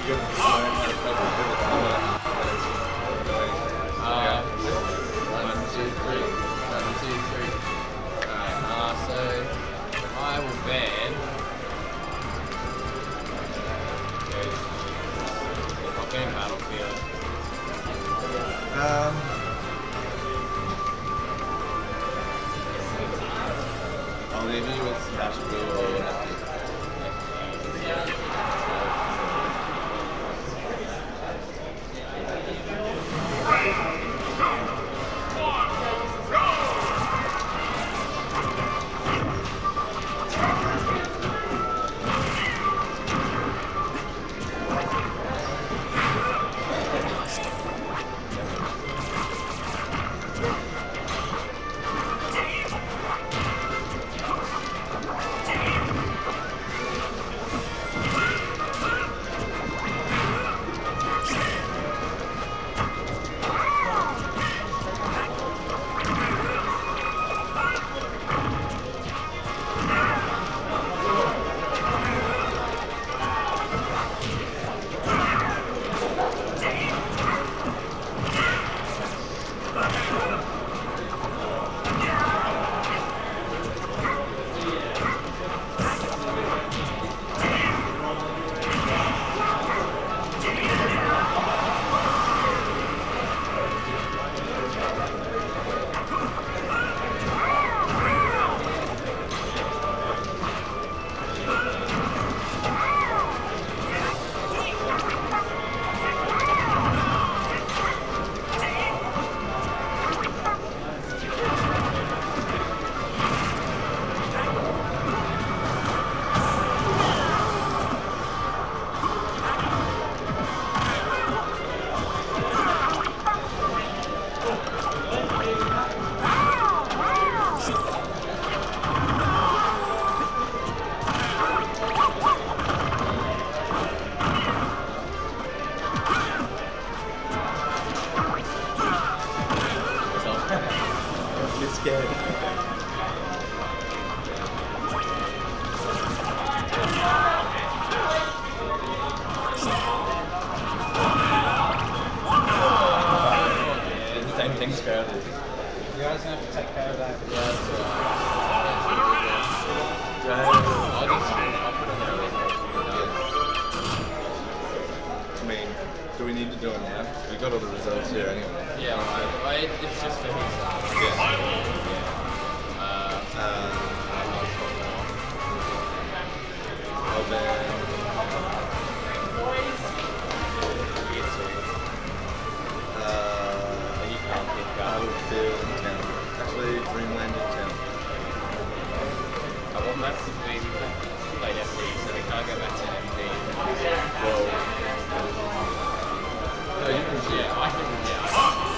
good to learn how to cope with it. One, two, three. Alright, so I will ban. I'll ban Battlefield. I'll leave you with Smash Blue or Nifty. scared. It's the same thing, Scarlet. You guys have to take care of that. I mean, do we need to do it now? We got all the results here anyway. Yeah, right. It's just for his Well then, you can't pick up. Battlefield in town. Actually, Dreamland in town. I want that to be played FD, so we can't go back to MD. Well, no, you can Yeah, I can. Yeah.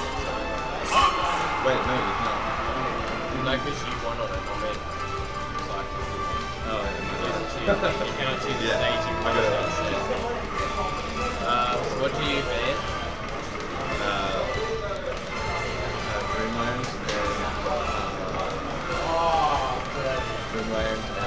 Wait, no, you can't. No, because you won on it, not me. So I can. Oh, yeah, You cannot choose the Yeah, staging I got it. process. So what do you ban? Dreamland and Dreamland and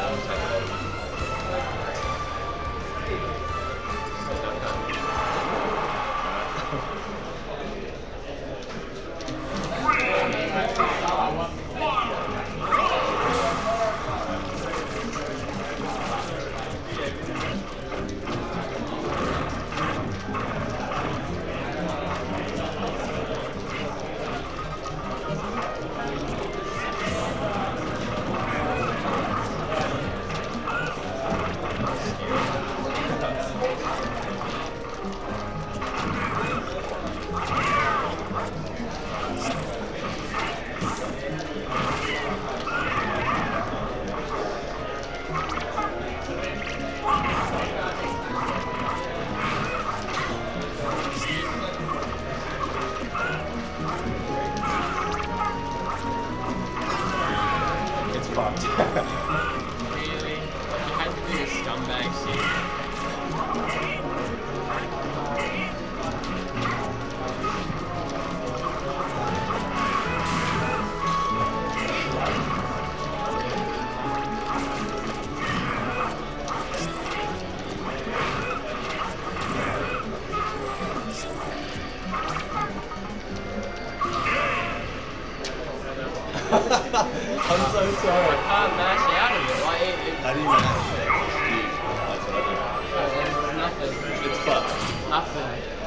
so sorry. I can't mash out of it. Like, How do you manage it? That's what I do. it's nothing. It's fun. Nothing.